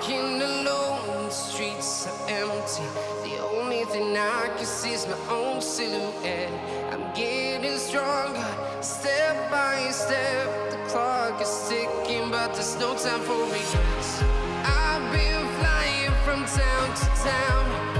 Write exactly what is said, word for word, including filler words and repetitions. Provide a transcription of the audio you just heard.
Walking alone, the streets are empty. The only thing I can see is my own silhouette. I'm getting stronger, step by step. The clock is ticking, but there's no time for regrets. I've been flying from town to town,